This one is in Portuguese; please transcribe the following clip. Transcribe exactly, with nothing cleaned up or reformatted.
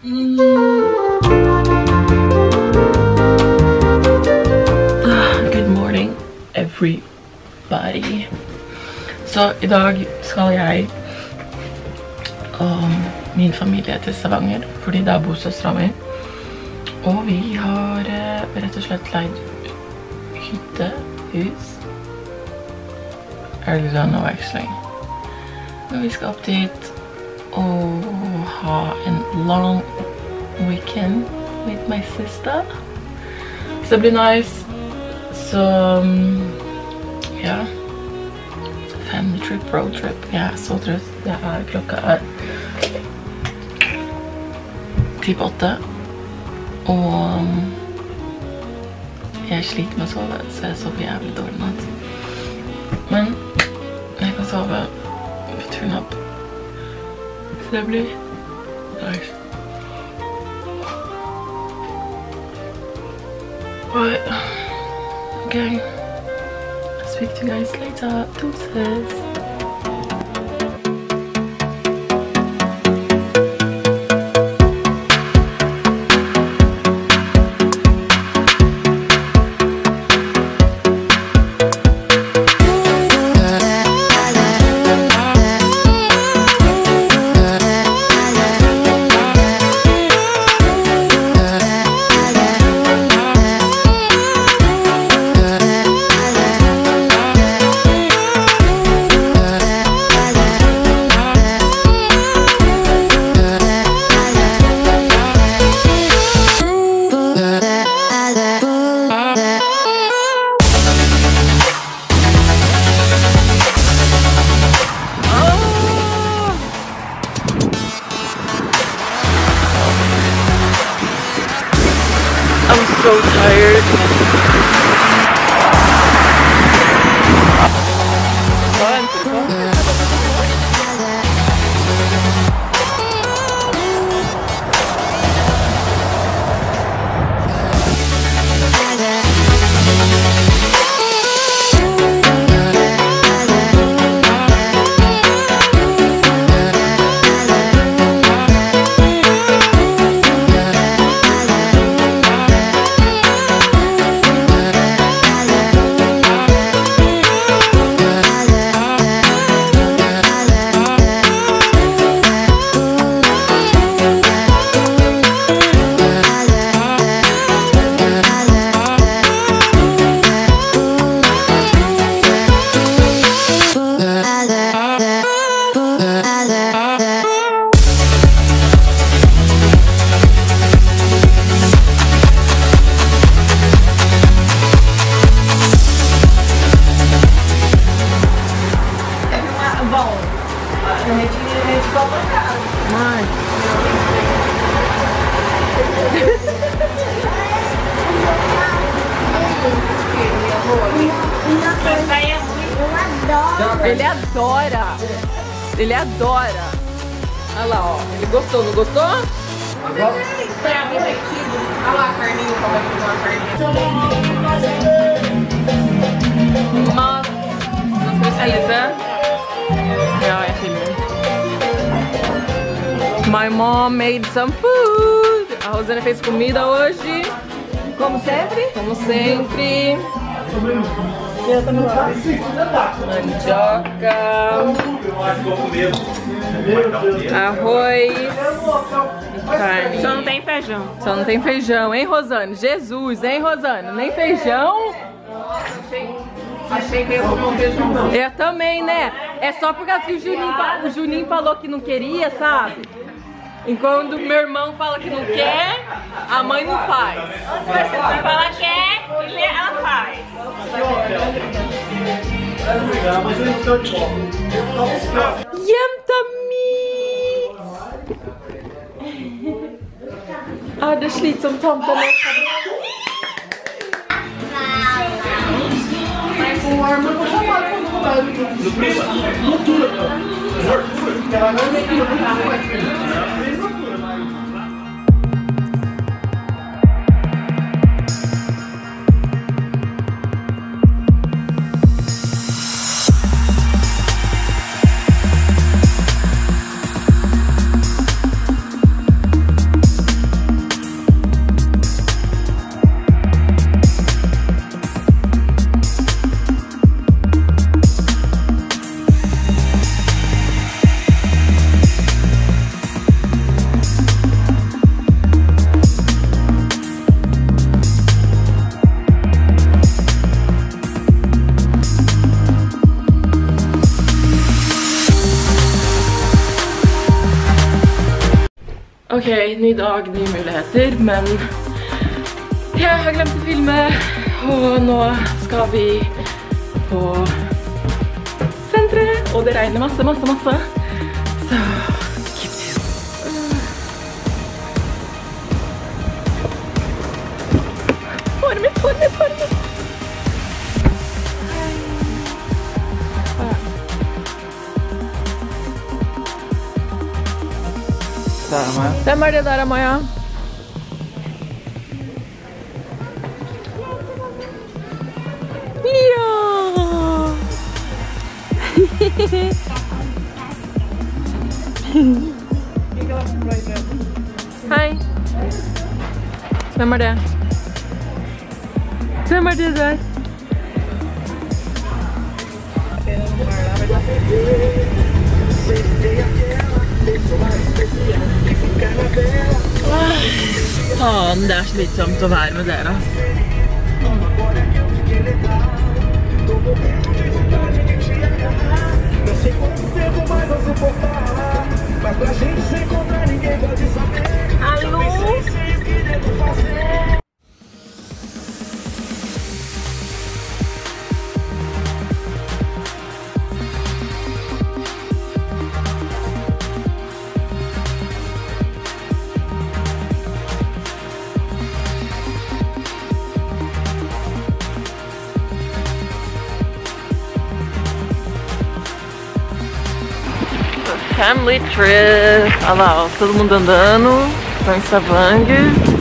Mm. Good morning, everybody. Så idag skal jeg og min familie til Stavanger, fordi det er bosøstera mi. Og vi har eh, rett og slett leid hytte, hus. Er det sånn avveksling? Men vi skal opp dit og ha en long weekend with my sister. Så det blir nice. Så ja, family trip, road trip. Jeg er så trøtt. Det er klokka er ti på åtte. Og jeg sliter med å sove, så jeg sover jævlig dårlig natt. Men jeg kan sove ved turnapp. Så det blir nice. Right. Okay. I'll speak to you guys later. Deuces. I'm so tired. Ele adora. Ele adora. Olha lá, ó. Ele gostou, não gostou? Olha lá a carninha, como é que faz a carninha. Mas, não especializa. Não, é filho. My mom made some food. A Rosana fez comida hoje. Como sempre? Como sempre. Mandioca, arroz e carne. Só não tem feijão. Só não tem feijão, hein, Rosane? Jesus, hein, Rosane? Nem feijão? Achei, achei que eu ia comer um feijão. Eu também, né? É só porque assim, o, Juninho, o Juninho falou que não queria, sabe? Enquanto meu irmão fala que não quer, a mãe não faz. Se ela quer, ela faz. Yum tummy! Ah, det slits som tomten. Ok, ny dag, nye muligheter, men jeg har glemt å filme, og nå skal vi på senteret, og det regner masse, masse, masse. Så, keep it. Håret mitt, håret mitt, håret mitt. Der er Maja. Hvem er det der, Maja? Ja! Hei. Hvem er det? Hvem er det der? Ah, faen, det er slitsomt å være med dere. Hallo? Family trip. Olha lá, ó, todo mundo andando. Estão em Stavanger.